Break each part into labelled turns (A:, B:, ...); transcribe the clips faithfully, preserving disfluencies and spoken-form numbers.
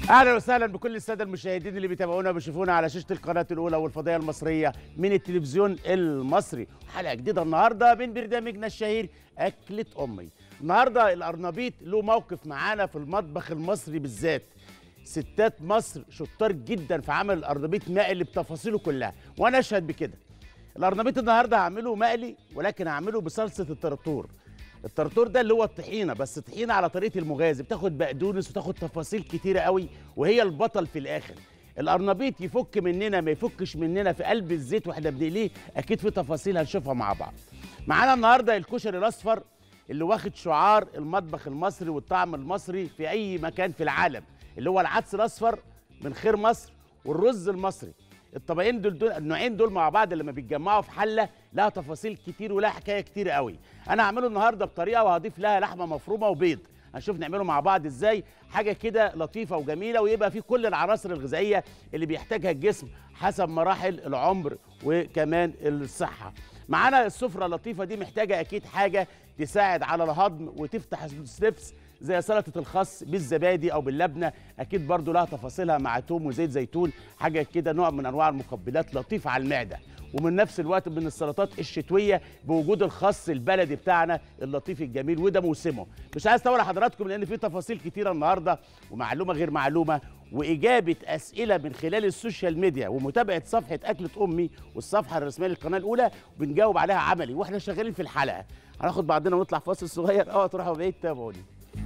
A: اهلا وسهلا بكل الساده المشاهدين اللي بيتابعونا وبيشوفونا على شاشه القناه الاولى والفضائيه المصريه من التلفزيون المصري. حلقه جديده النهارده من برنامجنا الشهير اكله امي. النهارده القرنبيط له موقف معانا في المطبخ المصري بالذات. ستات مصر شطار جدا في عمل القرنبيط مقلي بتفاصيله كلها، وانا اشهد بكده. القرنبيط النهارده هعمله مقلي، ولكن هعمله بصلصه الطرطور. الطرطور ده اللي هو الطحينه، بس طحينه على طريقه المغازي، بتاخد بقدونس وتاخد تفاصيل كتيره قوي، وهي البطل في الاخر. القرنبيط يفك مننا ما يفكش مننا في قلب الزيت واحنا بنقليه، اكيد في تفاصيل هنشوفها مع بعض. معانا النهارده الكشري الاصفر اللي واخد شعار المطبخ المصري والطعم المصري في اي مكان في العالم، اللي هو العدس الاصفر من خير مصر والرز المصري. الطبقين دول, دول النوعين دول مع بعض لما بيتجمعوا في حله لها تفاصيل كتير ولها حكايه كتير قوي. انا هعمله النهارده بطريقه وهضيف لها لحمه مفرومه وبيض، هنشوف نعمله مع بعض ازاي. حاجه كده لطيفه وجميله، ويبقى فيه كل العناصر الغذائيه اللي بيحتاجها الجسم حسب مراحل العمر وكمان الصحه. معانا السفره اللطيفه دي محتاجه اكيد حاجه تساعد على الهضم وتفتح النفس، زي سلطه الخس بالزبادي او باللبنه، اكيد برضو لها تفاصيلها مع توم وزيت زيتون، حاجه كده نوع من انواع المقبلات لطيفه على المعده، ومن نفس الوقت من السلطات الشتويه بوجود الخس البلدي بتاعنا اللطيف الجميل، وده موسمه. مش عايز اطول حضراتكم لان في تفاصيل كتيره النهارده، ومعلومه غير معلومه، واجابه اسئله من خلال السوشيال ميديا، ومتابعه صفحه اكله امي والصفحه الرسميه للقناه الاولى، وبنجاوب عليها عملي واحنا شغالين في الحلقه. هناخد بعضنا ونطلع فاصل صغير، اه تروحوا بعيد، تابعوني.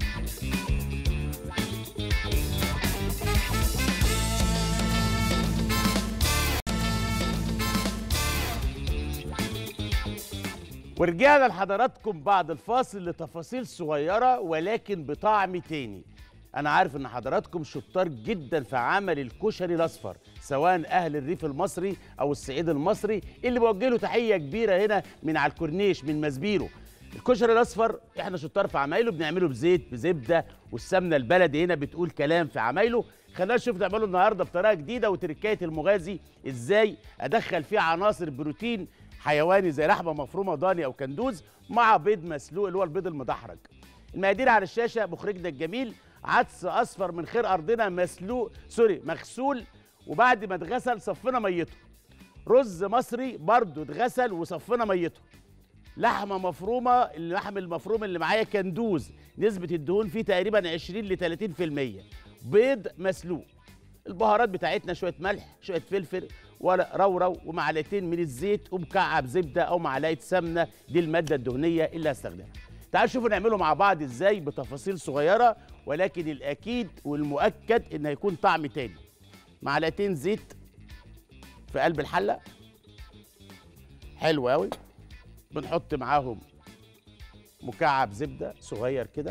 A: ورجعنا لحضراتكم بعد الفاصل لتفاصيل صغيرة ولكن بطعم تاني. أنا عارف إن حضراتكم شطار جدا في عمل الكشري الأصفر، سواء أهل الريف المصري أو الصعيد المصري، اللي بوجه له تحية كبيرة هنا من على الكورنيش من مزبيرو. الكشري الأصفر إحنا شطار في عمايله، بنعمله بزيت بزبدة، والسمنة البلدي هنا بتقول كلام في عمايله. خلينا نشوف نعمله النهارده بطريقة جديدة، وتركاية المغازي إزاي أدخل فيه عناصر بروتين حيواني زي لحمه مفرومه ضاني او كندوز مع بيض مسلوق اللي هو البيض المدحرج. المقادير على الشاشه، مخرجنا الجميل. عدس اصفر من خير ارضنا مسلوق سوري مغسول، وبعد ما اتغسل صفينا ميته. رز مصري برضو اتغسل وصفينا ميته. لحمه مفرومه، اللحم المفروم اللي معايا كندوز، نسبه الدهون فيه تقريبا عشرين ل ثلاثين في المية. بيض مسلوق. البهارات بتاعتنا شويه ملح، شويه فلفل، ورق رورو، ومعلقتين من الزيت، ومكعب زبده او معلقه سمنه، دي الماده الدهنيه اللي هستخدمها. تعالوا شوفوا نعمله مع بعض ازاي بتفاصيل صغيره، ولكن الاكيد والمؤكد ان هيكون طعم تاني. معلقتين زيت في قلب الحله، حلو قوي. بنحط معاهم مكعب زبده صغير كده.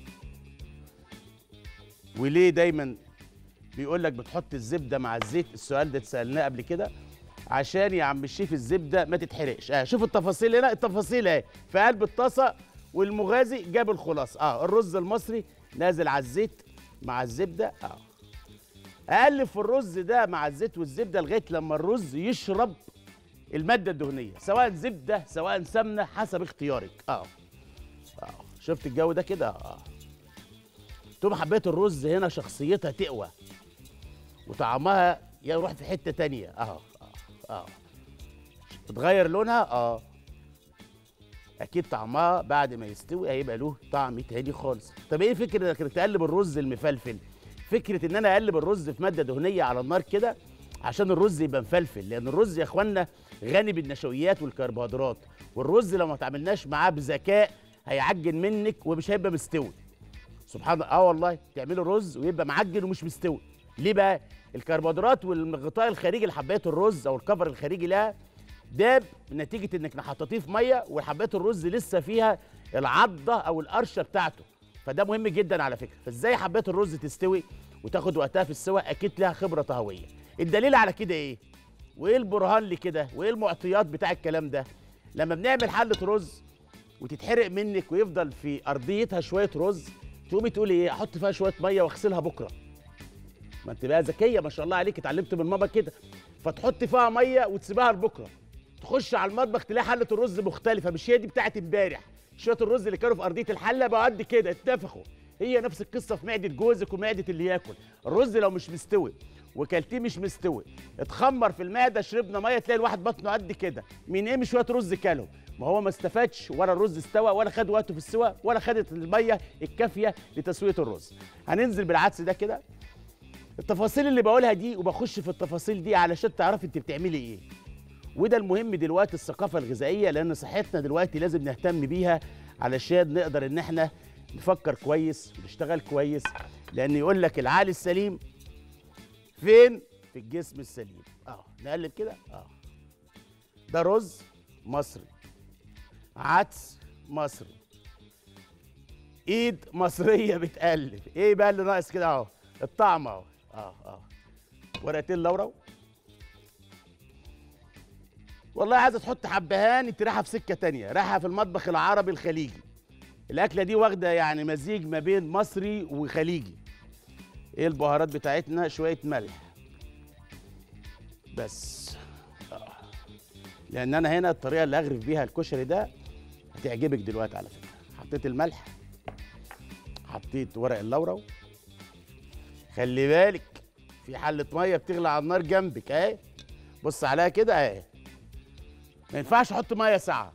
A: وليه دايما بيقول لك بتحط الزبده مع الزيت؟ السؤال ده اتسالناه قبل كده. عشان يا عم الشيف الزبده ما تتحرقش. اه شوف التفاصيل هنا، التفاصيل اهي في قلب الطاسه، والمغازي جاب الخلاصه. اه الرز المصري نازل على الزيت مع الزبده. اه اقلب في الرز ده مع الزيت والزبده لغايه لما الرز يشرب الماده الدهنيه، سواء زبده سواء سمنه حسب اختيارك. اه اه شفت الجو ده كده؟ اه تقوم حبيت الرز هنا شخصيتها تقوى وطعمها يروح في حته تانيه. اه اه اه تتغير لونها. اه اكيد طعمها بعد ما يستوي هيبقى له طعم تاني خالص. طب ايه فكره انك تقلب الرز المفلفل؟ فكره ان انا اقلب الرز في ماده دهنيه على النار كده عشان الرز يبقى مفلفل، لان الرز يا اخوانا غني بالنشويات والكربوهيدرات، والرز لو ما تعملناش معاه بذكاء هيعجن منك ومش هيبقى مستوي. سبحان الله. اه والله تعملوا رز ويبقى معجن ومش مستوي. ليه بقى؟ الكربوهيدرات والغطاء الخارجي لحبايات الرز او الكفر الخارجي لها داب نتيجه انك حطيتيه في ميه، وحبايات الرز لسه فيها العضه او القرشه بتاعته، فده مهم جدا على فكره. فازاي حبايات الرز تستوي وتاخد وقتها في السوا؟ اكيد لها خبره طهويه. الدليل على كده ايه؟ وايه البرهان لكده؟ وايه المعطيات بتاع الكلام ده؟ لما بنعمل حله رز وتتحرق منك ويفضل في ارضيتها شويه رز، تقومي تقولي ايه؟ احط فيها شويه ميه واغسلها بكره. ما انت بقى ذكيه ما شاء الله عليك، اتعلمت من ماما كده. فتحط فيها ميه وتسيبها لبكره، تخش على المطبخ تلاقي حله الرز مختلفه، مش هي دي بتاعت امبارح. شويه الرز اللي كانوا في ارضيه الحله بقوا قد كده اتنفخوا. هي نفس القصه في معده جوزك ومعده اللي ياكل. الرز لو مش مستوي وكلتيه مش مستوي اتخمر في المعده، شربنا ميه، تلاقي الواحد بطنه قد كده من ايه؟ مش شويه رز كله. ما هو ما استفادش، ولا الرز استوى، ولا خد وقته في السوى، ولا خدت الميه الكافيه لتسويه الرز. هننزل بالعدس ده كده. التفاصيل اللي بقولها دي وبخش في التفاصيل دي علشان تعرفي انت بتعملي ايه. وده المهم دلوقتي، الثقافه الغذائيه، لان صحتنا دلوقتي لازم نهتم بيها علشان نقدر ان احنا نفكر كويس ونشتغل كويس. لان يقول لك العقل السليم فين؟ في الجسم السليم. اه نقلب كده. اه ده رز مصري، عدس مصري، ايد مصريه بتقلب. ايه بقى اللي ناقص كده؟ اهو الطعم اهو. اه اه ورقتين لورا. والله عايزه تحط حبهان، انت رايحه في سكه تانية، رايحه في المطبخ العربي الخليجي. الاكله دي واخده يعني مزيج ما بين مصري وخليجي. ايه البهارات بتاعتنا؟ شويه ملح بس. آه. لان انا هنا الطريقه اللي اغرف بيها الكشري ده هتعجبك دلوقتي على فكره. حطيت الملح، حطيت ورق اللورا. خلي بالك في حله ميه بتغلي على النار جنبك اهي، بص عليها كده اهي. ما ينفعش احط ميه ساقعه.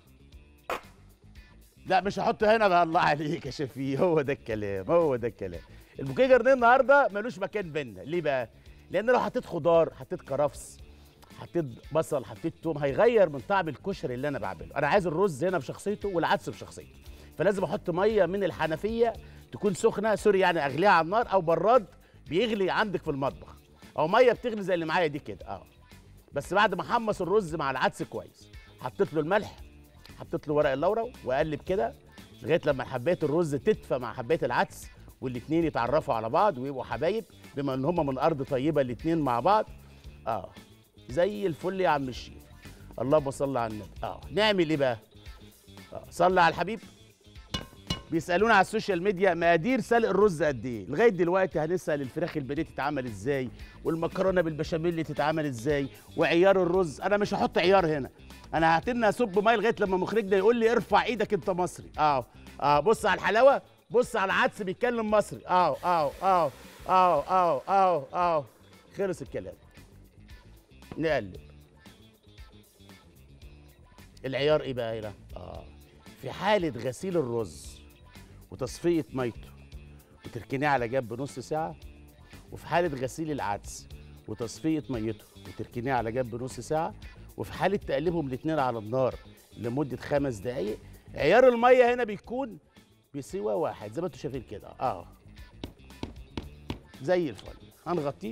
A: لا مش هحط هنا بقى، الله عليك يا شفيق، هو ده الكلام، هو ده الكلام. البوكيه جرنيه النهارده ملوش مكان بينا. ليه بقى؟ لان لو حطيت خضار، حطيت كرفس، حطيت بصل، حطيت توم، هيغير من طعم الكشري اللي انا بعمله. انا عايز الرز هنا بشخصيته والعدس بشخصيته، فلازم احط ميه من الحنفيه تكون سخنه، سوري يعني اغليها على النار، او براد بيغلي عندك في المطبخ، او ميه بتغلي زي اللي معايا دي كده. اه بس بعد ما احمص الرز مع العدس كويس، حطيت له الملح، حطيت له ورق اللورا، واقلب كده لغايه لما حبايه الرز تدفى مع حبايه العدس، والاتنين يتعرفوا على بعض ويبقوا حبايب، بما ان هم من ارض طيبه الاتنين مع بعض. اه زي الفل يا عم الشيف. اللهم صل على النبي. اه نعمل ايه بقى؟ اه صلي على الحبيب. بيسالونا على السوشيال ميديا مقادير سلق الرز قد ايه. لغايه دلوقتي هنسال الفراخ البانيه تتعمل ازاي، والمكرونه بالبشاميل تتعمل ازاي، وعيار الرز. انا مش هحط عيار هنا، انا هتنى اصب ميه لغايه لما مخرجنا يقول لي ارفع ايدك انت مصري. اه اه بص على الحلاوه، بص على العدس بيتكلم مصري. اه اه اه اه اه اه اه خلص الكلام. نقلب. العيار ايه بقى هنا؟ اه في حاله غسيل الرز وتصفيه ميته وتركنيه على جنب نص ساعه، وفي حاله غسيل العدس وتصفيه ميته وتركنيه على جنب نص ساعه، وفي حاله تقلبهم الاثنين على النار لمده خمس دقائق، عيار الميه هنا بيكون بسوى واحد زي ما انتم شايفين كده. اه زي الفل. هنغطيه.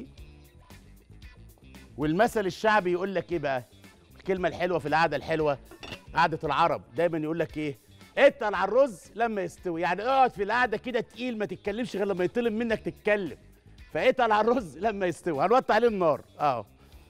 A: والمثل الشعبي يقول لك ايه بقى؟ الكلمه الحلوه في القعده الحلوه، قعده العرب، دايما يقول لك ايه؟ اتقل على الرز لما يستوي. يعني اقعد في القعده كده تقيل، ما تتكلمش غير لما يطلب منك تتكلم. فاتقل على الرز لما يستوي. هنوطي عليه النار. اه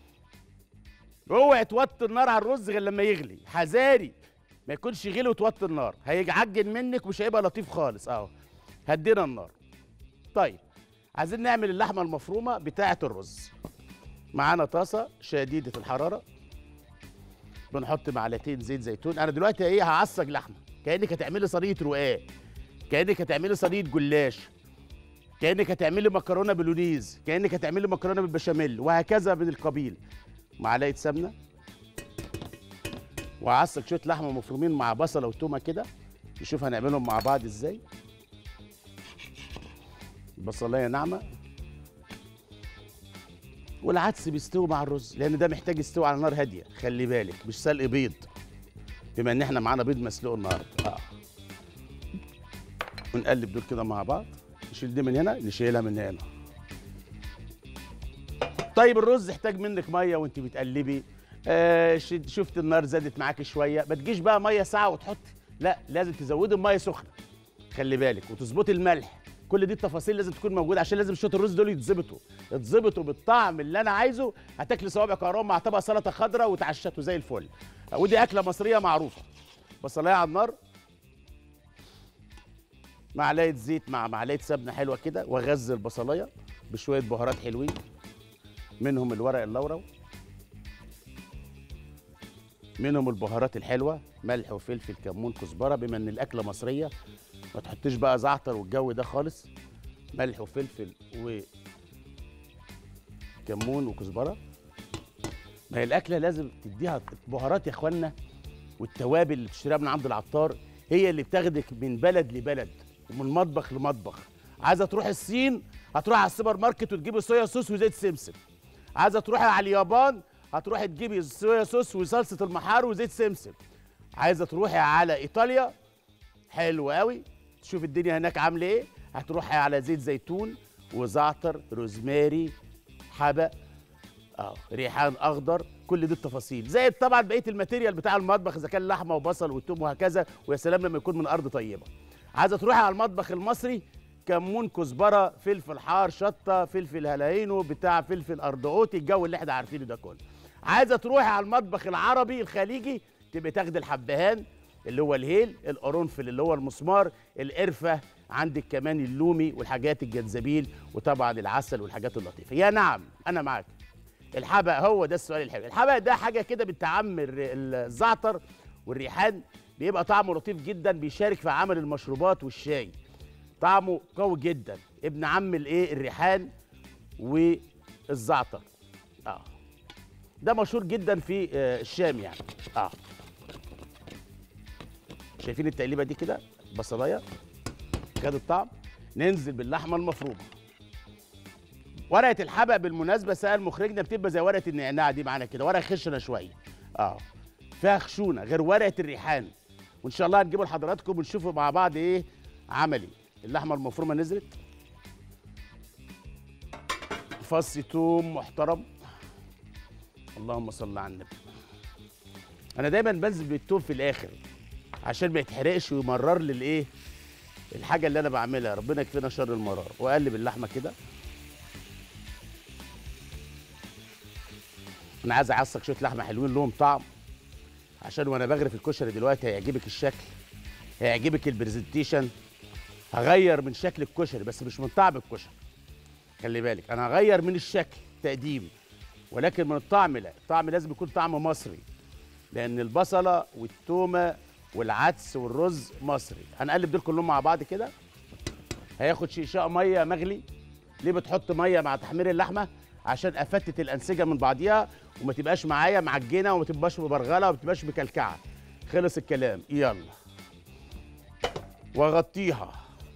A: اوعي توطي النار على الرز غير لما يغلي، حذاري ما يكونش غلي وتوطي النار، هيعجن منك ومش هيبقى لطيف خالص. اهو هدينا النار. طيب عايزين نعمل اللحمه المفرومه بتاعه الرز. معانا طاسه شديده الحراره، بنحط معلقتين زيت زيتون. انا دلوقتي ايه؟ هعصج لحمه كانك هتعملي صينيه رقاق، كانك هتعملي صينيه جلاش، كانك هتعملي مكرونه بلونيز، كانك هتعملي مكرونه بالبشاميل، وهكذا من القبيل. معلقه سمنه، وعصق شويه لحمه مفرومين مع بصله وتومه كده. نشوف هنعملهم مع بعض ازاي. بصلايه ناعمه. والعدس بيستوي مع الرز، لان ده محتاج يستوي على نار هاديه. خلي بالك مش سلق بيض، بما ان احنا معانا بيض مسلوق النهارده. اه ونقلب دول كده مع بعض. نشيل دي من هنا، نشيلها من هنا. طيب الرز يحتاج منك ميه وانت بتقلبي. آه شفت النار زادت معاكي شويه، ما تجيش بقى ميه ساعه وتحطي، لا لازم تزودي الميه سخنه. خلي بالك وتظبطي الملح. كل دي التفاصيل لازم تكون موجوده عشان لازم شويه الرز دول يتظبطوا، يتظبطوا بالطعم اللي انا عايزه. هتاكلي صوابع كهرباء مع طبق سلطه خضراء وتعشتوا زي الفل. ودي اكله مصريه معروفه. بصلايه على النار، معلقه زيت مع معلقه سمنه حلوه كده، واغذي البصلايه بشويه بهارات حلوين، منهم الورق اللورا منهم البهارات الحلوه، ملح وفلفل كمون كزبره، بما ان الاكله مصريه ما تحطيش بقى زعتر والجو ده خالص. ملح وفلفل وكمون وكزبره. ما هي الاكله لازم تديها بهارات يا اخوانا، والتوابل اللي بتشتريها من عند العطار هي اللي بتاخدك من بلد لبلد ومن مطبخ لمطبخ. عايزه تروحي الصين هتروحي على السوبر ماركت وتجيبي صويا صوص وزيت سمسم. عايزه تروحي على اليابان هتروحي تجيبي صويا صوص وصلصه المحار وزيت سمسم. عايزه تروحي على ايطاليا، حلو قوي، تشوف الدنيا هناك عامله ايه، هتروحي على زيت زيتون وزعتر روزماري حبق اه ريحان اخضر. كل دي التفاصيل، زائد طبعا بقيه الماتيريال بتاع المطبخ اذا كان لحمه وبصل وثوم وهكذا، ويا سلام لما يكون من ارض طيبه. عايزه تروحي على المطبخ المصري، كمون كزبره فلفل حار شطه فلفل هلاينو بتاع فلفل اردوقوتي، الجو اللي احنا عارفينه ده كله. عايزه تروحي على المطبخ العربي الخليجي، تبقى تاخدي الحبهان اللي هو الهيل، القرنفل اللي هو المسمار، القرفه، عندك كمان اللومي والحاجات الجنزبيل، وطبعا العسل والحاجات اللطيفه. يا نعم انا معاك. الحبق هو ده السؤال الحلو. الحبق ده حاجه كده بتعمر الزعتر والريحان، بيبقى طعمه لطيف جدا، بيشارك في عمل المشروبات والشاي، طعمه قوي جدا، ابن عم الايه الريحان والزعتر. اه ده مشهور جدا في آه الشام يعني. اه شايفين التقليبه دي كده، بصلايه خد الطعم. ننزل باللحمه المفرومه. ورقه الحبق بالمناسبه سأل مخرجنا بتبقى زي ورقه النعناع دي معانا كده، ورقه خشنه شويه اه فيها خشونه غير ورقه الريحان، وان شاء الله هنجيبه لحضراتكم ونشوفوا مع بعض ايه عملي. اللحمه المفرومه نزلت، فص توم محترم، اللهم صل على النبي. انا دايما بنزل بالتوم في الاخر عشان ما يتحرقش ويمرر لي الايه الحاجه اللي انا بعملها، ربنا يكفينا شر المرار. واقلب اللحمه كده. انا عايز اعصق شويه لحمه حلوين لهم طعم، عشان وانا بغرف الكشري دلوقتي هيعجبك الشكل، هيعجبك البرزنتيشن. هغير من شكل الكشري بس مش من طعم الكشري، خلي بالك، انا هغير من الشكل تقديم ولكن من الطعم لا. الطعم لازم يكون طعم مصري، لان البصله والتومه والعدس والرز مصري. هنقلب دول كلهم مع بعض كده. هياخد شيشاء ميه مغلي. ليه بتحط ميه مع تحمير اللحمه؟ عشان افتت الانسجه من بعضيها وما تبقاش معايا معجنه وما تبقاش مبرغله وما تبقاش مكلكعه. خلص الكلام، يلا واغطيها.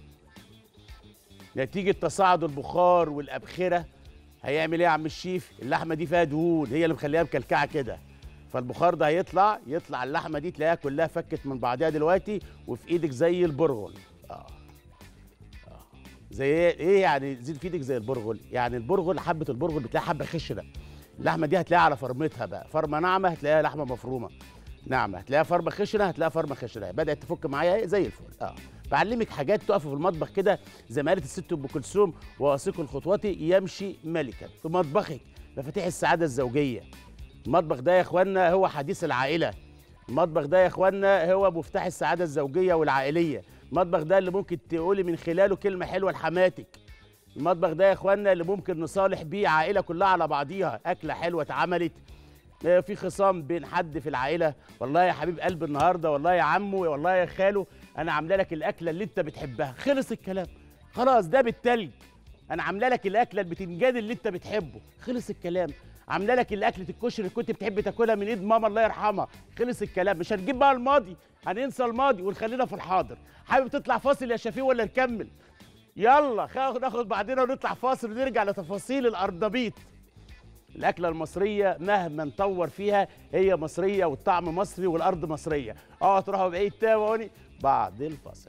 A: نتيجه تصاعد البخار والابخره هيعمل ايه يا عم الشيف؟ اللحمه دي فيها دهون هي اللي مخليها مكلكعه كده، فالبخار ده هيطلع يطلع اللحمه دي تلاقيها كلها فكت من بعضها دلوقتي وفي ايدك زي البرغل. اه اه زي ايه؟ ايه يعني زيد في ايدك زي البرغل؟ يعني البرغل، حبه البرغل بتلاقي حبه خشنه، اللحمه دي هتلاقيها على فرمتها بقى، فرمه ناعمه هتلاقيها لحمه مفرومه ناعمه، هتلاقيها فرمه خشنه هتلاقيها فرمه خشنه، بدات تفك معايا زي الفل. اه بعلمك حاجات تقف في المطبخ كده زي ما قالت الست ام كلثوم، واثق الخطوات يمشي ملكا في مطبخك. مفاتيح السعاده الزوجيه. المطبخ ده يا اخوانا هو حديث العائله. المطبخ ده يا اخوانا هو مفتاح السعاده الزوجيه والعائليه. المطبخ ده اللي ممكن تقولي من خلاله كلمه حلوه لحماتك. المطبخ ده يا اخوانا اللي ممكن نصالح بيه عائله كلها على بعضيها، اكله حلوه اتعملت، في خصام بين حد في العائله، والله يا حبيب قلب النهارده، والله يا عمو، والله يا خالو، انا عامله لك الاكله اللي انت بتحبها. خلص الكلام، خلاص ده بالتلج. انا عامله لك الاكله البتنجان اللي انت بتحبه. خلص الكلام. عامله لك الاكله الكشري اللي كنت بتحب تاكلها من ايد ماما الله يرحمها. خلص الكلام. مش هنجيب بقى الماضي، هننسى الماضي ونخلينا في الحاضر. حابب تطلع فاصل يا شفيق ولا نكمل؟ يلا ناخد بعضنا ونطلع فاصل ونرجع لتفاصيل الأرنبيط. الأكلة المصرية مهما نطور فيها هي مصرية، والطعم مصري والأرض مصرية. اه تروحوا بعيد تابعوني بعد الفاصل.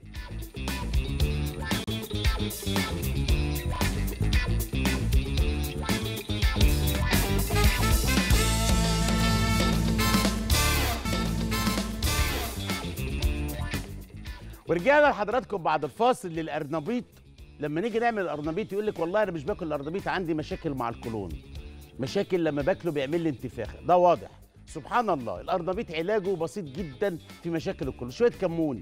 A: ورجعنا لحضراتكم بعد الفاصل للأرنبيط. لما نيجي نعمل الأرنبيط يقول لك والله أنا مش باكل الأرنبيط، عندي مشاكل مع القولون، مشاكل لما باكله بيعمل لي انتفاخ. ده واضح. سبحان الله، الأرنبيط علاجه بسيط جدا في مشاكل القولون. شوية كمون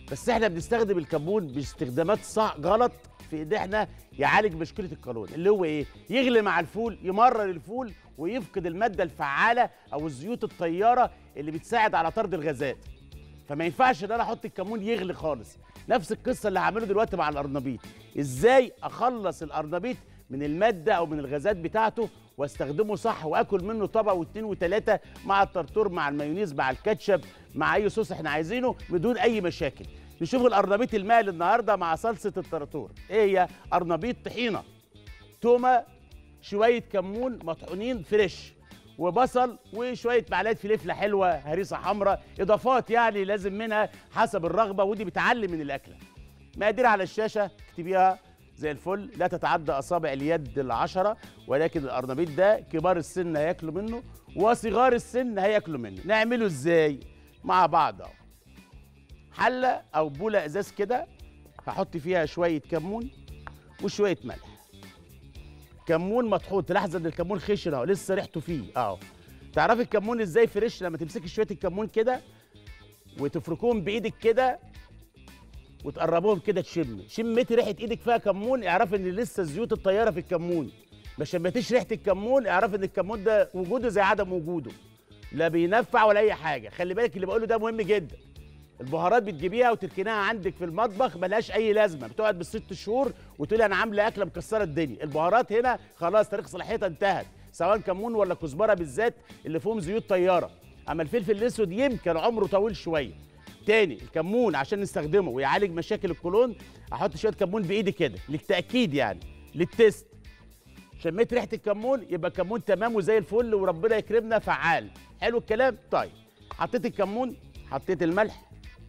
A: بس احنا بنستخدم الكمون باستخدامات صح غلط في ان احنا يعالج مشكله القولون، اللي هو ايه؟ يغلي مع الفول، يمرر الفول ويفقد الماده الفعاله او الزيوت الطياره اللي بتساعد على طرد الغازات. فما ينفعش ان انا احط الكمون يغلي خالص. نفس القصه اللي هعمله دلوقتي مع القرنبيط. ازاي اخلص القرنبيط من الماده او من الغازات بتاعته واستخدمه صح واكل منه طبق واثنين وثلاثه مع الطرطور مع المايونيز مع الكاتشب مع اي صوص احنا عايزينه بدون اي مشاكل. نشوف القرنبيط المقلي النهارده مع صلصه الطرطور. ايه هي؟ قرنبيط طحينه، تومه، شويه كمون مطحونين فريش، وبصل وشويه معلقه فلفله حلوه، هريسه حمراء، اضافات يعني لازم منها حسب الرغبه ودي بتعلي من الاكله. مقادير على الشاشه اكتبيها زي الفل، لا تتعدى اصابع اليد العشره، ولكن القرنبيط ده كبار السن هياكلوا منه وصغار السن هياكلوا منه. نعمله ازاي؟ مع بعض اهو. حله او بوله ازاز كده، هحط فيها شويه كمون وشويه ملح. كمون مطحون، تلاحظ ان الكمون خشن اهو، لسه ريحته فيه اهو. تعرفي الكمون ازاي فريش؟ لما تمسكي شويه الكمون كده وتفركوهم بايدك كده وتقربوهم كده، تشم شمتي ريحه ايدك فيها كمون، اعرفي ان لسه الزيوت الطياره في الكمون. ما شمتيش ريحه الكمون، اعرفي ان الكمون ده وجوده زي عدم وجوده، لا بينفع ولا اي حاجه. خلي بالك اللي بقوله ده مهم جدا. البهارات بتجيبيها وتركنيها عندك في المطبخ ملهاش اي لازمه، بتقعد بالست شهور وتقولي انا عامله اكله مكسره الدنيا. البهارات هنا خلاص تاريخ صلاحيتها انتهت، سواء كمون ولا كزبره بالذات اللي فيهم زيوت طياره. اما الفلفل الاسود يمكن عمره طويل شويه. تاني، الكمون عشان نستخدمه ويعالج مشاكل القولون احط شويه كمون بايدي كده للتاكيد، يعني للتست. شميت ريحه الكمون يبقى الكمون تمام وزي الفل وربنا يكرمنا فعال. حلو الكلام؟ طيب حطيت الكمون، حطيت الملح،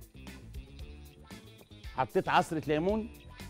A: حطيت عصره ليمون.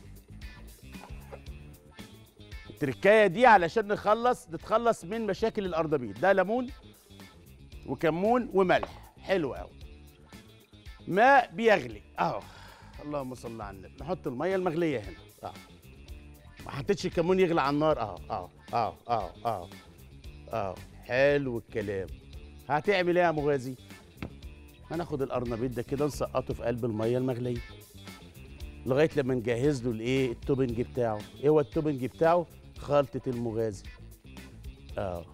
A: التركايه دي علشان نخلص نتخلص من مشاكل القرنبيط. ده ليمون وكمون وملح، حلو قوي. ماء بيغلي اهو، اللهم صل على النبي. نحط الميه المغليه هنا اه. ما حطيتش الكمون يغلي على النار اهو اهو اهو اهو اهو اهو. حلو الكلام. هتعمل ايه يا مغازي؟ هناخد القرنبيط ده كده نسقطه في قلب الميه المغليه لغايه لما نجهز له الايه؟ التوبنج بتاعه. ايه هو التوبنج بتاعه؟ خلطه المغازي اه.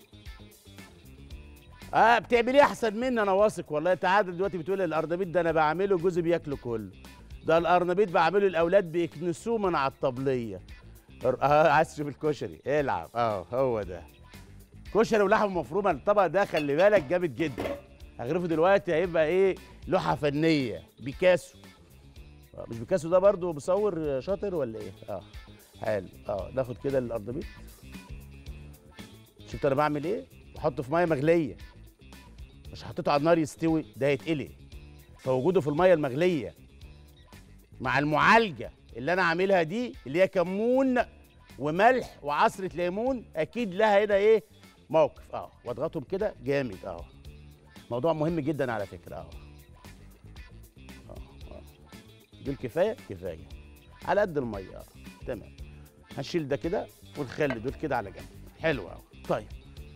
A: اه بتعمليه احسن مني انا واثق والله. تعالى دلوقتي بتقول القرنبيط ده انا بعمله جوزي بياكله كله. ده القرنبيط بعمله الاولاد بيكنسوه من على الطبليه. اه عايز تشوف الكشري؟ العب اه. هو ده كشري ولحمه مفرومه. الطبق ده خلي بالك جامد جدا، هغرفه دلوقتي هيبقى ايه؟ لوحه فنيه. بيكاسو آه. مش بيكاسو ده برضو مصور شاطر ولا ايه؟ اه حلو اه. ناخد كده القرنبيط، شفت انا بعمل ايه؟ بحطه في ميه مغليه، مش حطيته على النار يستوي، ده هيتقلي. فوجوده في الميه المغليه مع المعالجه اللي انا عاملها دي اللي هي كمون وملح وعصره ليمون اكيد لها هنا ايه؟ موقف اه. واضغطهم كده جامد اه. موضوع مهم جدا على فكره اه. اه اه. دول كفايه كفايه على قد الميه اه. تمام. هنشيل ده كده ونخلي دول كده على جنب. حلو قوي. طيب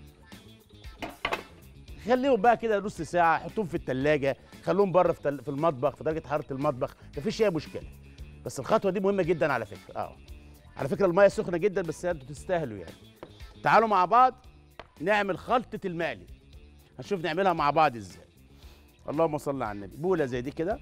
A: خليهم بقى كده نص ساعه، حطهم في الثلاجه، خلوهم بره في, تل... في المطبخ في درجه حراره المطبخ، مفيش اي مشكله. بس الخطوه دي مهمه جدا على فكره اه. على فكره الميه سخنه جدا بس انتوا تستاهلوا يعني. تعالوا مع بعض نعمل خلطه المقلي. هنشوف نعملها مع بعض ازاي. اللهم صل على النبي. بوله زي دي كده،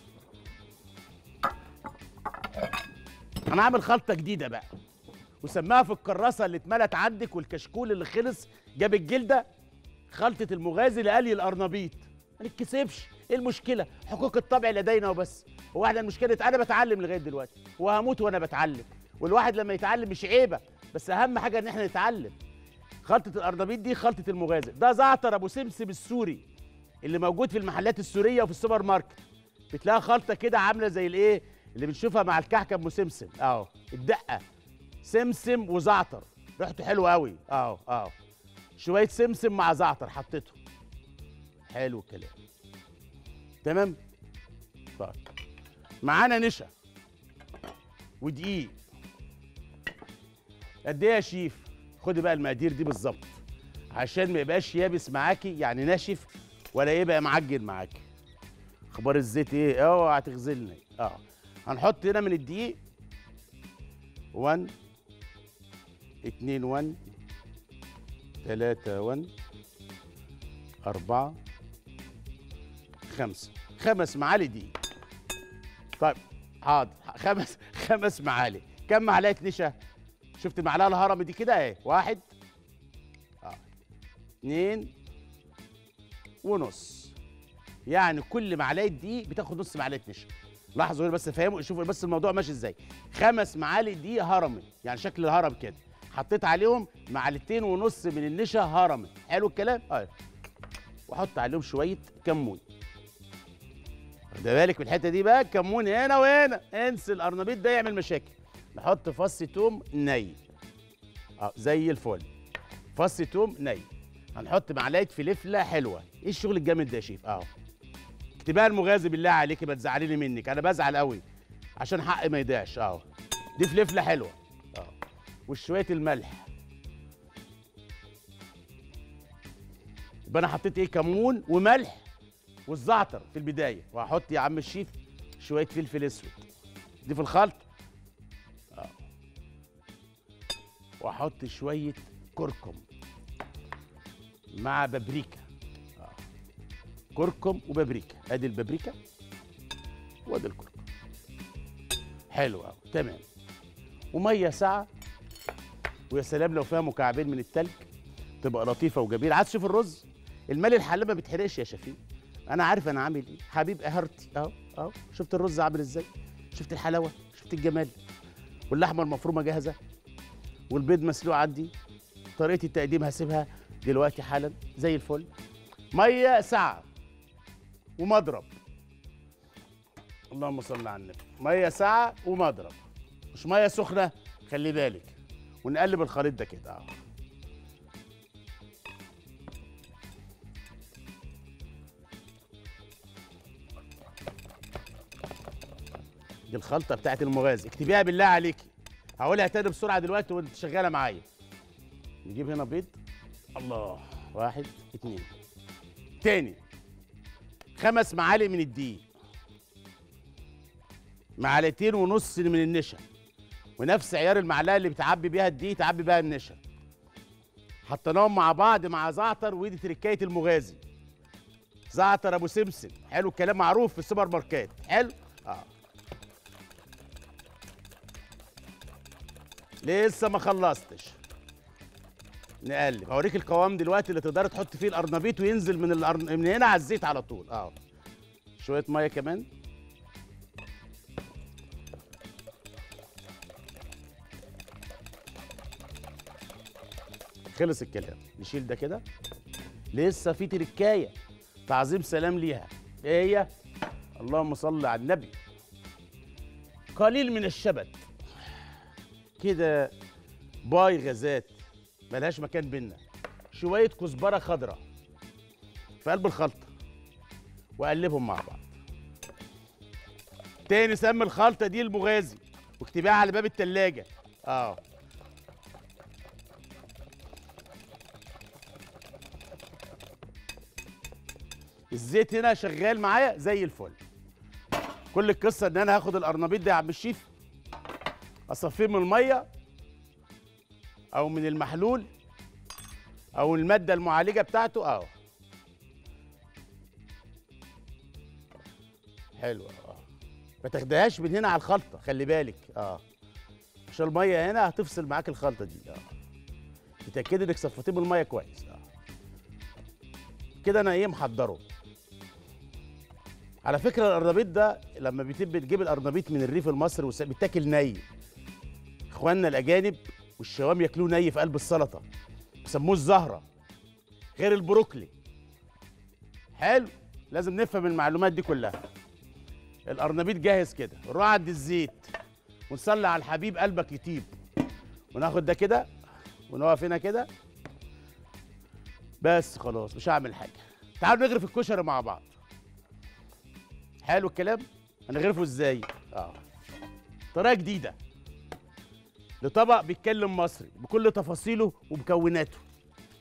A: انا عامل خلطه جديده بقى وسماها في الكراسه اللي اتملت عندك والكشكول اللي خلص جاب الجلده خلطه المغازي لقلي القرنبيط. ما نتكسفش، ايه المشكله؟ حقوق الطبع لدينا وبس. هو احنا المشكله انا بتعلم لغايه دلوقتي وهموت وانا بتعلم، والواحد لما يتعلم مش عيبه، بس اهم حاجه ان احنا نتعلم. خلطه القرنبيط دي خلطه المغازي. ده زعتر ابو سمسم السوري اللي موجود في المحلات السوريه وفي السوبر ماركت. بتلاقي خلطه كده عامله زي الايه اللي بنشوفها مع الكعكه ام سمسم اهو. الدقه سمسم وزعتر، ريحته حلوه قوي اهو اهو. شويه سمسم مع زعتر حطيته. حلو الكلام. تمام. طيب معانا نشا ودقيق. قد ايه يا شيف؟ خدي بقى المقادير دي بالظبط عشان ما يبقاش يابس معاكي يعني ناشف ولا يبقى معجن معاكي. اخبار الزيت ايه؟ اوعى تغزلني. اه هنحط هنا من الدقيق واحد اتنين واحد تلاتة واحد أربعة خمسة خمس معالق دقيق. طيب حاضر، خمس خمس معالق. كم معلقة نشا؟ شفت المعلقة الهرمي دي كده اهي، واحد اه اتنين ونص، يعني كل معلقة دقيق بتاخد نص معلقة نشا. لاحظوا هنا بس، فهموا شوفوا بس الموضوع ماشي ازاي. خمس معالق دقيق هرمي، يعني شكل الهرم كده، حطيت عليهم معلقتين ونص من النشا هرمي. حلو الكلام؟ اه واحط عليهم شويه كمون. خد بالك من الحته دي بقى، كمون هنا وهنا، انسى القرنبيط ده يعمل مشاكل. نحط فص توم ني اه زي الفل، فص توم ني. هنحط معلقه فلفله حلوه. ايه الشغل الجامد ده يا شيف؟ اهو اكتبها المغازي بالله عليكي، ما تزعليني منك، انا بزعل قوي عشان حقي ما يضيعش. اهو دي فلفله حلوه اه، وشويه الملح. يبقى انا حطيت ايه؟ كمون وملح والزعتر في البدايه، وهحط يا عم الشيف شويه فلفل اسود دي في الخلط اه، واحط شويه كركم مع بابريكا اه، كركم وبابريكا. ادي البابريكا وادي الكركم. حلو قوي تمام. وميه ساقعه، ويا سلام لو فيها مكعبين من التلج تبقى لطيفه وجميله. عايز تشوف الرز؟ المال الحلال ما بيتحرقش يا شفيق، انا عارف انا عامل ايه حبيب قهرتي. اهو اهو شفت الرز عامل ازاي؟ شفت الحلاوه؟ شفت الجمال؟ واللحمه المفرومه جاهزه، والبيض مسلوق عندي. طريقه التقديم هسيبها دلوقتي حالا زي الفل. ميه ساقعه ومضرب، اللهم صل على النبي. ميه ساقعه ومضرب، مش ميه سخنه، خلي بالك. ونقلب الخليط ده كده اهو. دي الخلطه بتاعت المغازي، اكتبيها بالله عليكي. هقولها تاني بسرعه دلوقتي وانت شغاله معايا. نجيب هنا بيض، الله، واحد اتنين. تاني، خمس معالق من الدقيق، معلقتين ونص من النشا، ونفس عيار المعلقه اللي بتعبي بيها الدقيق تعبي بيها النشا. حطيناهم مع بعض مع زعتر، ودي تركايه المغازي. زعتر ابو سمسم، حلو الكلام، معروف في السوبر ماركت. حلو اه. لسه ما خلصتش. نقلب، هوريك القوام دلوقتي اللي تقدر تحط فيه القرنبيط وينزل من الأرن... من هنا على الزيت على طول. اه شويه ميه كمان. خلص الكلام، نشيل ده كده. لسه في تركايه، تعظيم سلام ليها. ايه هي؟ اللهم صل على النبي. قليل من الشبت كده، باي غازات ملهاش مكان بينا. شويه كزبره خضراء في قلب الخلطه، واقلبهم مع بعض. تاني سمي الخلطه دي المغازي، واكتبيها على باب التلاجة. اه الزيت هنا شغال معايا زي الفل. كل القصه ان انا هاخد القرنبيط ده يا عم الشيف، اصفيه من الميه او من المحلول او الماده المعالجه بتاعته. اه حلو اه، ما تاخدهاش من هنا على الخلطه، خلي بالك اه، عشان الميه هنا هتفصل معاك الخلطه دي. اه اتاكدي انك صفيتيه من الميه كويس. اه كده انا ايه محضره. على فكره القرنبيط ده لما بيتم تجيب القرنبيط من الريف المصري بيتاكل ني. اخواننا الاجانب والشوام ياكلوه ني في قلب السلطه، بيسموه الزهره، غير البروكلي. حلو، لازم نفهم المعلومات دي كلها. القرنبيط جاهز كده، نروح عند الزيت ونصلي على الحبيب قلبك يطيب. وناخد ده كده ونقف هنا كده بس، خلاص مش هعمل حاجه. تعالوا نغرف الكشري مع بعض. حلو الكلام. هنغرفه ازاي؟ اه طريقه جديده لطبق بيتكلم مصري بكل تفاصيله ومكوناته.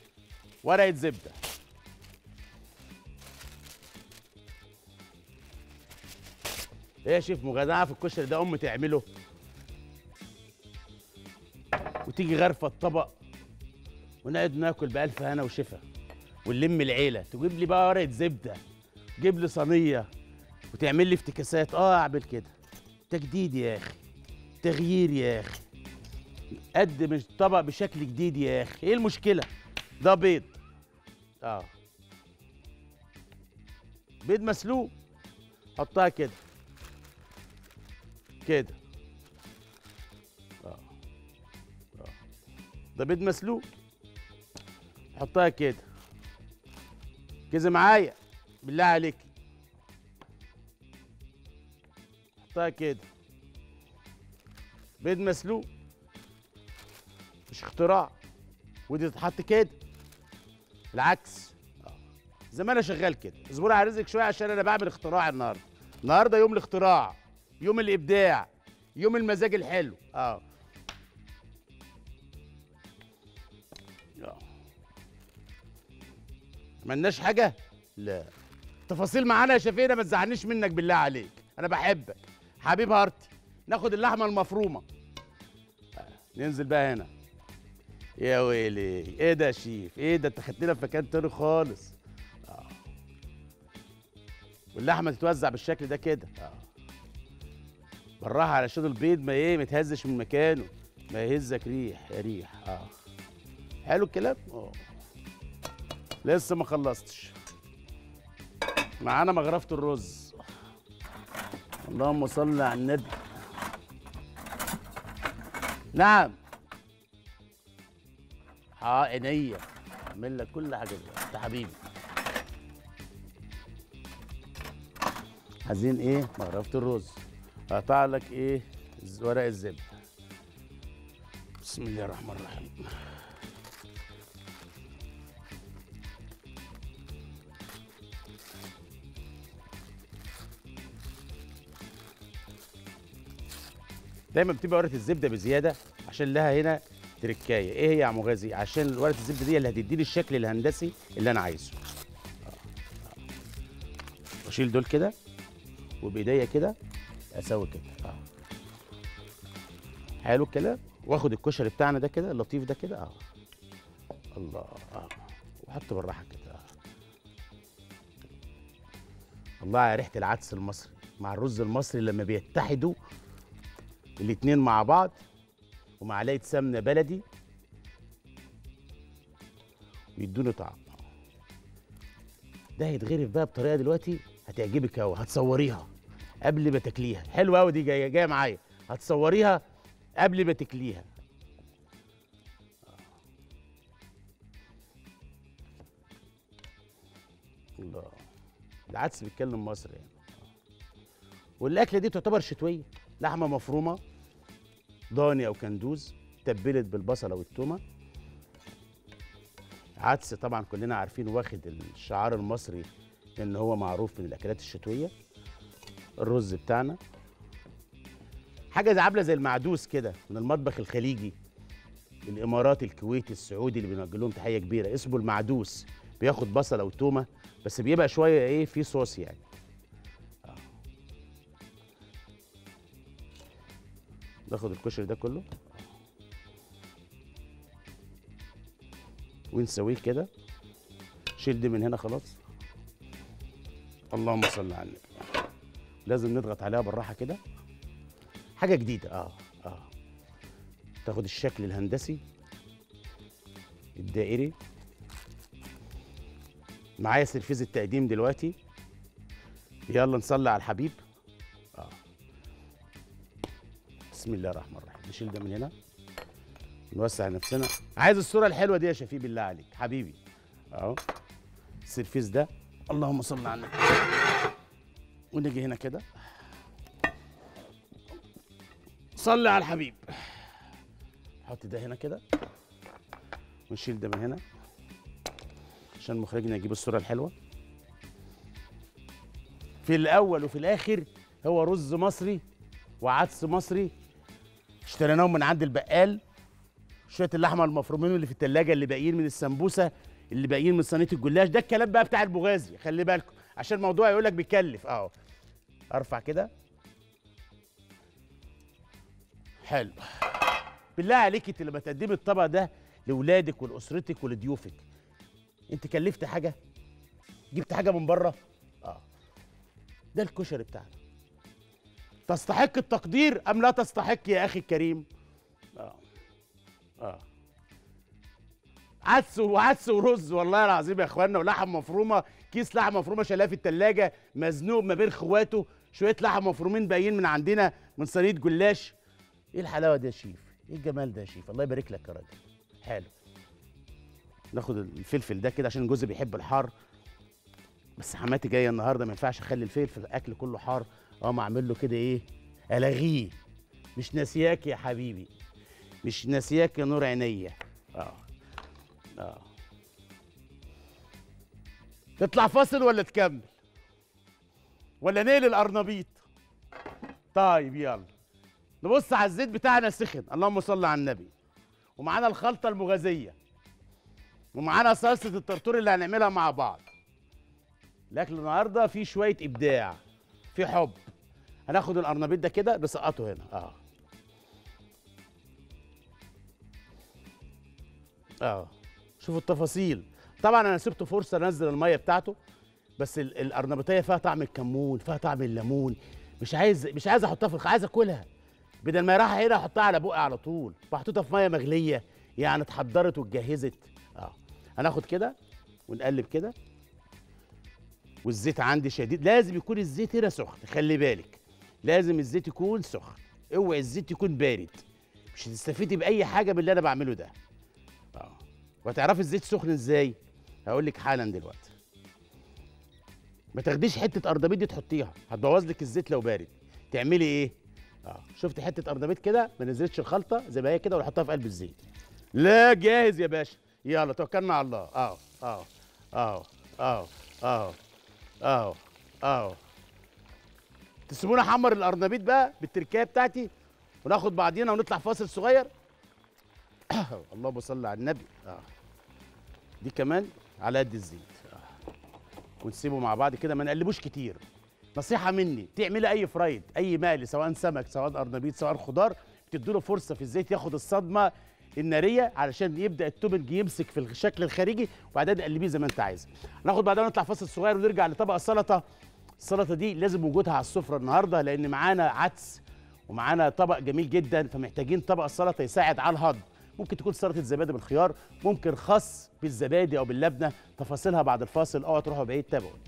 A: ورقه زبده، ايه يا شيف مجدعه في الكشري ده ام تعمله وتيجي غرفه الطبق ونقعد ناكل بألف هنا وشفا ونلم العيله. تجيب لي بقى ورقه زبده، تجيب لي صينيه وتعمل لي افتكاسات. اه اعمل كده، تجديد يا اخي، تغيير يا اخي، قدم الطبق بشكل جديد يا اخي. ايه المشكله؟ ده بيض، اه بيض مسلوق، حطها كده كده، اه اه ده بيض مسلوق، حطها كده كذا معايا بالله عليك، حطها كده. بيض مسلوق مش اختراع، ودي تتحط كده العكس. اه زي ما انا شغال كده. اصبروا على رزقك شويه عشان انا بعمل اختراع النهارده. النهارده يوم الاختراع، يوم الابداع، يوم المزاج الحلو. اه اه ملناش حاجه؟ لا. تفاصيل معانا يا شفيقة، ما تزعلنيش منك بالله عليك، انا بحبك حبيب هارتي. ناخد اللحمه المفرومه، آه. ننزل بقى هنا. يا ويلي ايه ده يا شيف؟ ايه ده؟ انت خدتنا في مكان تاني خالص. اه واللحمه تتوزع بالشكل ده كده. اه بالراحه علشان البيض ما ايه ما يتهزش من مكانه، ما يهزك ريح يا ريح. اه حلو الكلام. اه لسه ما خلصتش. معانا مغرفه الرز. اللهم صل على النبي. نعم. اه عينيا، اعمل لك كل حاجه دلوقتي انت حبيبي. عايزين ايه؟ مغرفه الرز. اقطع لك ايه؟ ورق الزبده. بسم الله الرحمن الرحيم. دايما بتبقى ورقه الزبده بزياده عشان لها هنا تركايه. ايه هي يا عم غازي؟ عشان ورقه الزبده دي اللي هتديني الشكل الهندسي اللي انا عايزه. واشيل دول كده وبايديا كده اسوي كده. اه حلو الكلام. واخد الكشري بتاعنا ده كده اللطيف ده كده. اه الله. اه واحط بالراحه كده. آه. الله على ريحه العدس المصري مع الرز المصري لما بيتحدوا الاتنين مع بعض، ومعلقه سمنه بلدي ويدوني طعم. ده هيتغرف بقى بطريقه دلوقتي هتعجبك قوي. هتصوريها قبل ما تاكليها. حلوه قوي دي، جايه جايه معايا. هتصوريها قبل ما تاكليها. الله. العدس بيتكلم مصري يعني. والاكله دي تعتبر شتويه. لحمه مفرومه ضاني او كندوز تبلت بالبصله والثومه. عدس طبعا كلنا عارفين واخد الشعار المصري ان هو معروف من الاكلات الشتويه. الرز بتاعنا حاجه زي عامله زي المعدوس كده من المطبخ الخليجي، الاماراتي الكويتي السعودي اللي بنوجه لهم تحيه كبيره. اسمه المعدوس، بياخد بصله وتومه بس بيبقى شويه ايه في صوص يعني. آه. ناخد الكشري ده كله ونسويه كده. شيل دي من هنا خلاص. اللهم صل على النبي. لازم نضغط عليها بالراحه كده. حاجه جديده. اه اه تاخد الشكل الهندسي الدائري. معايا سرفيز التقديم دلوقتي. يلا نصلي على الحبيب. اه بسم الله الرحمن الرحيم. نشيل ده من هنا، نوسع نفسنا. عايز الصوره الحلوه دي يا شفيق بالله عليك حبيبي. اهو السرفيس ده. اللهم صل على النبي. ونيجي هنا كده. صلي على الحبيب. نحط ده هنا كده ونشيل ده من هنا عشان مخرجنا يجيب الصوره الحلوه. في الاول وفي الاخر هو رز مصري وعدس مصري اشتريناهم من عند البقال. شويه اللحمه المفرومين اللي في التلاجة اللي باقيين من السمبوسه اللي باقيين من صينيه الجلاش. ده الكلام بقى بتاع البغازي. خلي بالكم عشان الموضوع يقول لك بيكلف. اهو ارفع كده حلو. بالله عليك انت لما تقدمي الطبق ده لاولادك ولاسرتك ولضيوفك، انت كلفت حاجه؟ جبت حاجه من بره؟ اه. ده الكشري بتاعنا. تستحق التقدير ام لا تستحق يا اخي الكريم؟ اه اه. عدس وعدس ورز والله العظيم يا اخوانا، ولحم مفرومه، كيس لحم مفرومه شايلاه في الثلاجه مزنوق ما بين اخواته، شويه لحم مفرومين باقيين من عندنا من صينيه جلاش. ايه الحلاوه دي يا شيف؟ ايه الجمال ده يا شيف؟ الله يبارك لك يا راجل. حلو. ناخد الفلفل ده كده عشان جوزي بيحب الحار، بس حماتي جايه النهارده ما ينفعش اخلي الفلفل الاكل كله حار، اقوم اعمل له كده ايه؟ الغيه. مش ناسياك يا حبيبي، مش ناسياك يا نور عينيا. اه اه. تطلع فاصل ولا تكمل؟ ولا نقل القرنبيط؟ طيب يلا. نبص على الزيت بتاعنا سخن، اللهم صل على النبي. ومعانا الخلطه المغازيه، ومعانا صلصه الطرطور اللي هنعملها مع بعض. الاكل النهارده فيه شويه ابداع، فيه حب. هناخد القرنبيط ده كده نسقطه هنا. اه اه. شوفوا التفاصيل. طبعا انا سبته فرصه انزل الميه بتاعته، بس ال- القرنبيطيه فيها طعم الكمون، فيها طعم الليمون. مش عايز مش عايز احطها في الخ... عايز اكلها. بدل ما يروح هنا احطها على بقي على طول، محطوطه في ميه مغليه، يعني اتحضرت واتجهزت. اه. هناخد كده ونقلب كده. والزيت عندي شديد، لازم يكون الزيت هنا سخن، خلي بالك. لازم الزيت يكون سخن، اوعي الزيت يكون بارد. مش هتستفيدي باي حاجه من اللي انا بعمله ده. اه. وهتعرفي الزيت سخن ازاي؟ هقول لك حالا دلوقتي. ما تاخديش حته قرنبيط دي تحطيها، هتبوظ لك الزيت لو بارد. تعملي ايه؟ اه. شفت حته قرنبيط كده ما نزلتش الخلطه زي ما هي كده، ولا احطها في قلب الزيت؟ لا، جاهز يا باشا. يلا توكلنا على الله. اه اه اه اه اه اه اه. تسيبوني احمر القرنبيط بقى بالتركايه بتاعتي، وناخد بعضينا ونطلع فاصل صغير. اللهم صل على النبي. اه. دي كمان على قد الزيت. آه. ونسيبه مع بعض كده، ما نقلبوش كتير. نصيحه مني، تعملي اي فرايد، اي مقلي، سواء سمك سواء قرنبيط سواء خضار، بتديله فرصه في الزيت ياخد الصدمه الناريه، علشان يبدا التوبنج يمسك في الشكل الخارجي، وبعدين تقلبيه زي ما انت عايز. ناخد بعدها نطلع فاصل صغير ونرجع لطبق السلطه. السلطه دي لازم وجودها على السفره النهارده، لان معانا عدس ومعانا طبق جميل جدا، فمحتاجين طبق السلطه يساعد على الهضم. ممكن تكون سلطه زبادي بالخيار، ممكن خس بالزبادي او باللبنه. تفاصيلها بعد الفاصل، اوعوا تروحوا بعيد، تابعوني.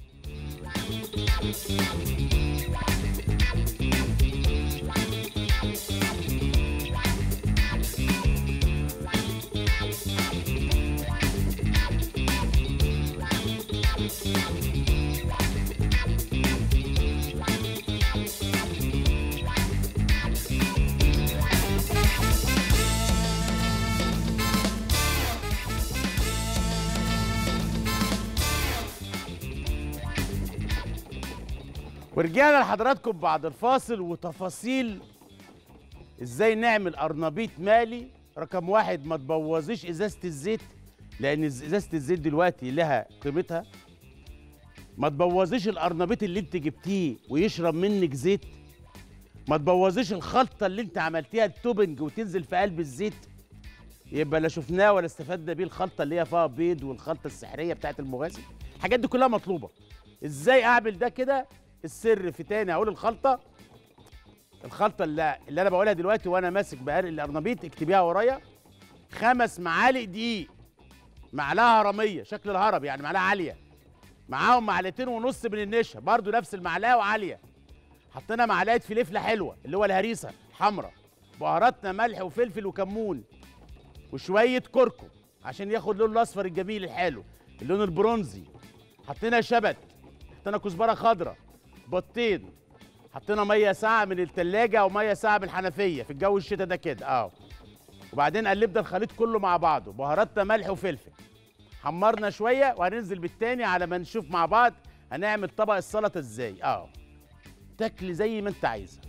A: ورجعنا لحضراتكم بعد الفاصل، وتفاصيل ازاي نعمل قرنبيط مالي. رقم واحد، ما تبوظيش ازازه الزيت، لان ازازه الزيت دلوقتي لها قيمتها. ما تبوظيش القرنبيط اللي انت جبتيه ويشرب منك زيت. ما تبوظيش الخلطه اللي انت عملتيها التوبنج وتنزل في قلب الزيت، يبقى لا شفناه ولا استفدنا بيه. الخلطه اللي هي فيها بيض والخلطه السحريه بتاعت المغازي، الحاجات دي كلها مطلوبه. ازاي اعمل ده كده؟ السر في تاني هقول الخلطه. الخلطه اللي, اللي انا بقولها دلوقتي وانا ماسك بقرق القرنبيط، اكتبيها ورايا. خمس معالق دقيق، معلقه هرميه شكل الهرم، يعني معلقه عاليه، معاهم معلقتين ونص من النشا برضو نفس المعلقه وعاليه. حطينا معلقه فلفله حلوه اللي هو الهريسه حمراء، بهاراتنا ملح وفلفل وكمون وشويه كركم عشان ياخد اللون الاصفر الجميل الحلو، اللون البرونزي. حطينا شبت، حطينا كزبره خضراء، بطين، حطينا ميه ساقعه من التلاجة او ميه ساقعه من الحنفيه في الجو الشتاء ده كده. اه. وبعدين قلبنا الخليط كله مع بعضه، بهاراتنا ملح وفلفل. حمرنا شويه وهننزل بالتاني على ما نشوف مع بعض هنعمل طبق السلطه ازاي. اه. تاكلي زي ما انت عايزه.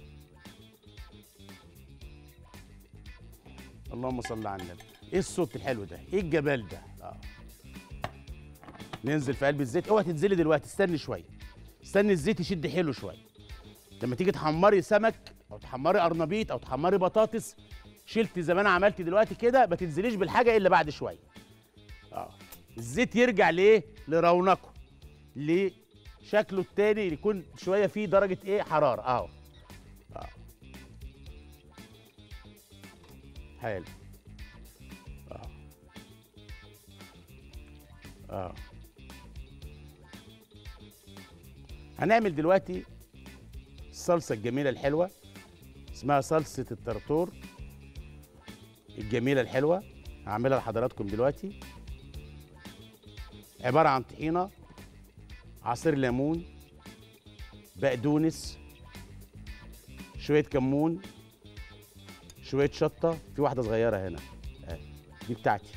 A: اللهم صل على النبي. ايه الصوت الحلو ده؟ ايه الجمال ده؟ اه. ننزل في قلب الزيت. اوعي تنزلي دلوقتي، استني شويه، استني الزيت يشد حلو شويه. لما تيجي تحمري سمك او تحمري قرنبيط او تحمري بطاطس، شلت زي ما انا عملت دلوقتي كده، ما تنزليش بالحاجه الا بعد شويه. اه الزيت يرجع لايه؟ لرونقه، لشكله التاني، يكون شويه فيه درجه ايه؟ حراره. اهو اه حلو. اه اه هنعمل دلوقتي الصلصه الجميله الحلوه، اسمها صلصه الطرطور الجميله الحلوه. هعملها لحضراتكم دلوقتي. عباره عن طحينه، عصير ليمون، بقدونس، شويه كمون، شويه شطه، في واحده صغيره هنا آه. دي بتاعتي.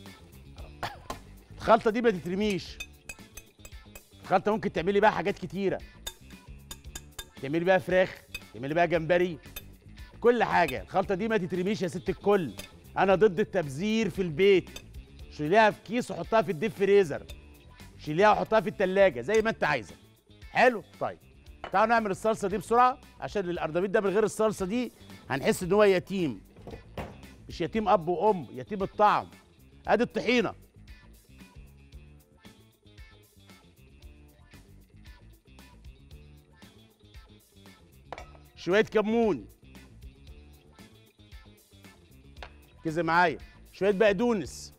A: الخلطه دي ما تترميش. الخلطه ممكن تعملي بقى حاجات كتيره، تعملي بقى فراخ، تعملي بقى جمبري، كل حاجه. الخلطه دي ما تترميش يا ست الكل. انا ضد التبذير في البيت. شيليها في كيس وحطها في الديب فريزر، شيليها وحطها في التلاجة زي ما انت عايزه. حلو. طيب تعالوا نعمل الصلصه دي بسرعه، عشان القرنبيط ده من غير الصلصه دي هنحس ان هو يتيم. مش يتيم اب وام، يتيم الطعم. ادي الطحينه، شويه كمون، ركزي معايا، شويه بقدونس.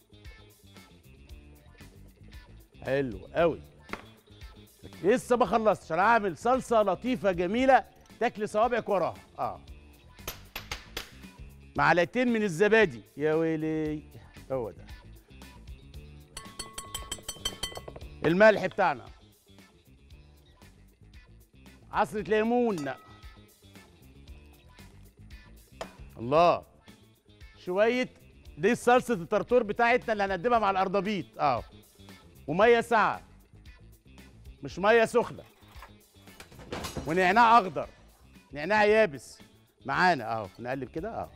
A: حلو قوي. لسه ما خلصتش، انا هعمل صلصه لطيفه جميله تاكلي صوابعك وراها. اه معلقتين من الزبادي، يا ويلي هو ده الملح بتاعنا، عصرة ليمون، الله، شوية دي صلصة الطرطور بتاعتنا اللي هنقدمها مع القرنبيط. اه ومية ساقعة مش مية سخنة، ونعناع أخضر، نعناع يابس معانا اهو. نقلب كده اهو،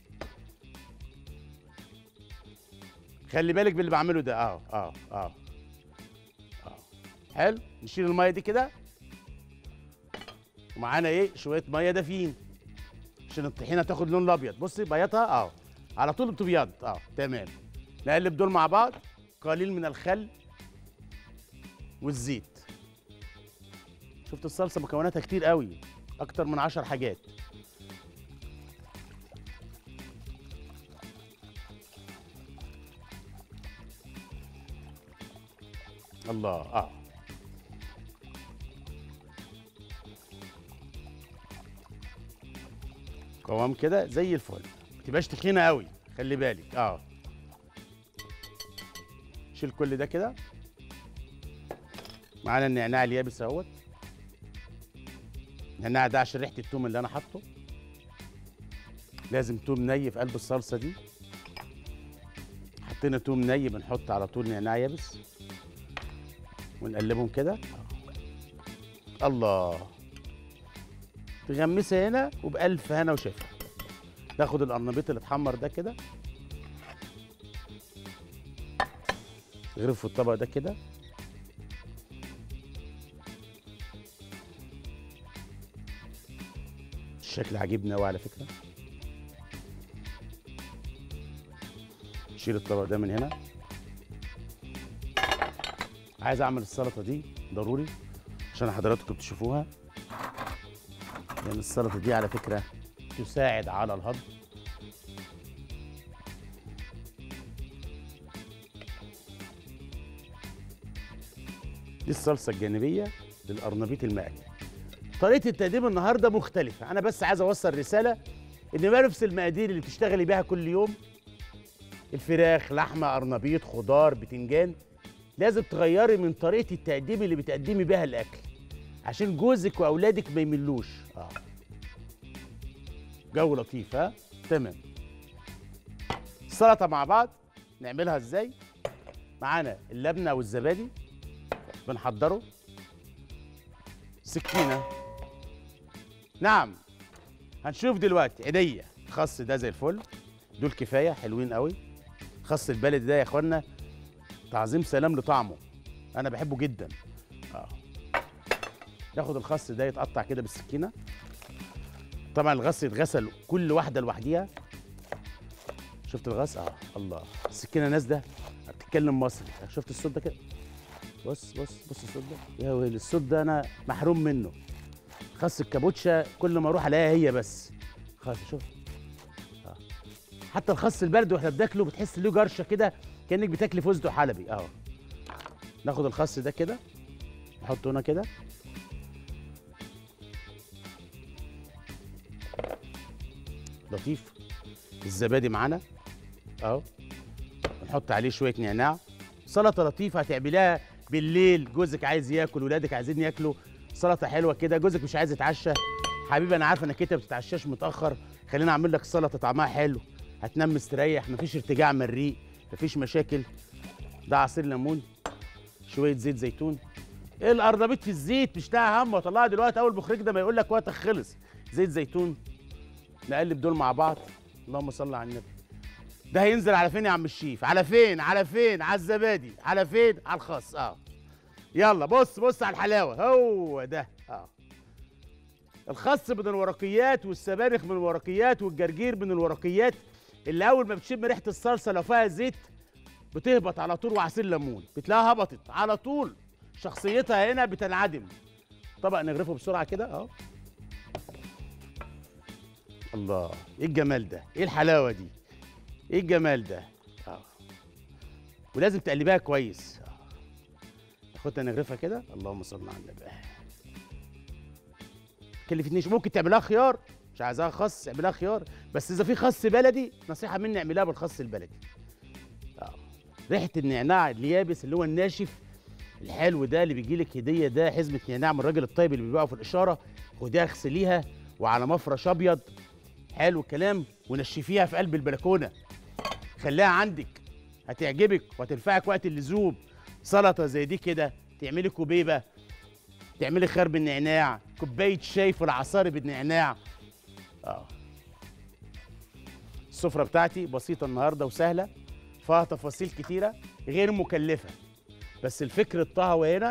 A: خلي بالك باللي بعمله ده اهو اهو اهو اهو. حلو. نشيل المية دي كده، ومعانا ايه؟ شوية مية دافيين عشان الطحينة تاخد لون الأبيض. بصي بياضها اهو، على طول بتبيض اهو. تمام. نقلب دول مع بعض، قليل من الخل والزيت. شفت الصلصه مكوناتها كتير قوي، اكتر من عشر حاجات. الله. اه قوام كده زي الفل، ما تبقاش تخينه قوي، خلي بالك. اه شيل كل ده كده. معانا النعناع اليابس اهوت. النعناع ده عشان ريحه التوم اللي انا حاطه، لازم توم ني في قلب الصلصه دي. حطينا توم ني، بنحط على طول نعناع يابس ونقلبهم كده. الله. تغمسها هنا وبألف هنا وشفا. ناخد القرنبيط اللي اتحمر ده كده، نغرفه في الطبق ده كده. الشكل عاجبني قوي على فكره. شيل الطبق ده من هنا. عايز اعمل السلطه دي ضروري عشان حضراتكم تشوفوها، لان السلطه دي على فكره تساعد على الهضم. دي الصلصه الجانبيه للقرنبيط المقلي. طريقه التقديم النهارده مختلفه، انا بس عايز اوصل رساله ان ما نفس المقادير اللي بتشتغلي بيها كل يوم، الفراخ، لحمه، قرنبيط، خضار، بتنجان، لازم تغيري من طريقه التقديم اللي بتقدمي بيها الاكل عشان جوزك واولادك ما يملوش. اه جو لطيف. ها تمام. السلطه مع بعض نعملها ازاي؟ معانا اللبنه والزبادي بنحضره. سكينه، نعم هنشوف دلوقتي. عينيا الخس ده زي الفل، دول كفايه حلوين قوي. خس البلد ده يا اخوانا تعظيم سلام لطعمه، انا بحبه جدا. اه ناخد الخس ده يتقطع كده بالسكينه طبعا الغص يتغسل كل واحده لوحديها. شفت الغص؟ اه الله، السكينه نازله بتتكلم مصري. شفت الصوت ده كده؟ بص بص بص الصوت ده، يا ويلي الصوت ده انا محروم منه. خس الكابوتشا كل ما اروح الاقيها هي بس. خلاص شوف آه. حتى الخس البلدي واحنا بناكله بتحس له جرشه كده كانك بتاكلي فستق حلبي اهو. ناخد الخس ده كده نحطه هنا كده، لطيف. الزبادي معانا اهو، نحط عليه شويه نعناع. سلطه لطيفه هتعمليها بالليل، جوزك عايز ياكل، ولادك عايزين ياكلوا سلطه حلوه كده، جوزك مش عايز يتعشى. حبيبي انا عارفه انك انت ما بتتعشاش متاخر، خلينا اعمل لك سلطه طعمها حلو، هتنام مستريح، مفيش ارتجاع من الريق، مفيش مشاكل. ده عصير ليمون، شويه زيت زيتون. ايه القرنبيط في الزيت؟ مش لاقي هم، واطلعها دلوقتي اول مخرج ده ما يقول لك وقتك خلص. زيت زيتون، نقلب دول مع بعض. اللهم صل على النبي. ده هينزل على فين يا عم الشيف؟ على فين؟ على فين؟ على الزبادي. على فين؟ على الخس. اه يلا بص بص على الحلاوه، هو ده. اه الخس من الورقيات، والسبانخ من الورقيات، والجرجير من الورقيات اللي اول ما بتشم ريحه الصلصه لو فيها زيت بتهبط على طول، وعصير ليمون بتلاقيها هبطت على طول، شخصيتها هنا بتنعدم. طبق نغرفه بسرعه كده اهو. الله، ايه الجمال ده؟ ايه الحلاوه دي؟ ايه الجمال ده؟ اه ولازم تقلبيها كويس. اه ناخدها نغرفها كده. اللهم صل على النبي. كلفتنيش. ممكن تعملها خيار، مش عايزاها خس اعملها خيار، بس اذا في خس بلدي نصيحه مني اعملها بالخس البلدي. اه ريحه النعناع اليابس اللي هو الناشف الحلو ده اللي بيجي لك هديه، ده حزمه نعناع من الراجل الطيب اللي بيبيعه في الاشاره، خديها اغسليها وعلى مفرش ابيض حلو الكلام، ونشفيها في قلب البلكونه، خليها عندك هتعجبك وهتنفعك وقت اللزوم. سلطه زي دي كده، تعملي كوبيبه، تعملي خيار بالنعناع، كوبايه شاي في العصاري بالنعناع. اه السفره بتاعتي بسيطه النهارده وسهله، فيها تفاصيل كتيره غير مكلفه، بس الفكر الطهوي هنا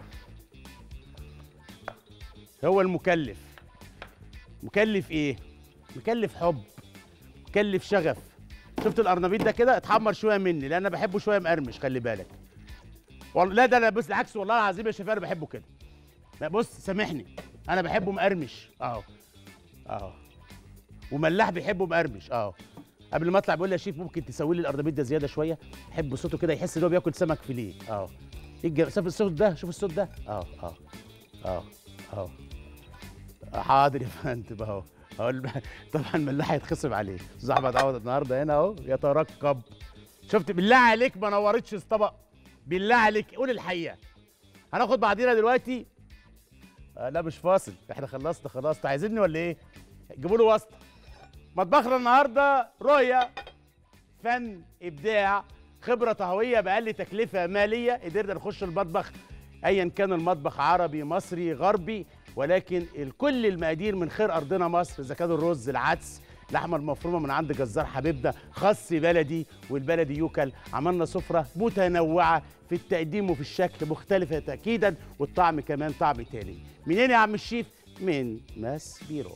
A: هو المكلف. مكلف ايه؟ مكلف حب، مكلف شغف. شفت القرنبيط ده كده اتحمر شويه مني لان انا بحبه شويه مقرمش، خلي بالك. والله لا ده انا بص العكس، والله العظيم يا شيف انا بحبه كده. لا بص سامحني، انا بحبه مقرمش اهو اهو، وملاح بيحبه مقرمش اهو. قبل ما اطلع بيقول لي يا شيف ممكن تسوي لي القرنبيط ده زياده شويه، بحب صوته كده يحس ان هو بياكل سمك فيليه اهو. شوف الصوت ده، شوف الصوت ده اهو اهو اهو اهو. حاضر يا فندم اهو اهو. طبعا الملاح هيتخصم عليه. استاذ احمد عوض النهارده هنا اهو يترقب. شفت؟ بالله عليك ما نورتش الطبق، بالله عليك قول الحقيقه. هناخد بعضينا دلوقتي. آه لا مش فاصل، احنا خلصنا خلاص. انتوا عايزيني ولا ايه؟ جيبوا له واسطه. مطبخنا النهارده رؤيه، فن، ابداع، خبره طهويه باقل تكلفه ماليه. قدرنا نخش المطبخ ايا كان المطبخ، عربي مصري غربي، ولكن الكل المقادير من خير ارضنا مصر. اذا كان الرز، العدس، اللحمه المفرومه من عند جزار حبيبنا، خس بلدي، والبلدي يوكل. عملنا سفره متنوعه في التقديم وفي الشكل، مختلفه تاكيدا، والطعم كمان طعم تاني. منين يا عم الشيف؟ من ماس بيرو.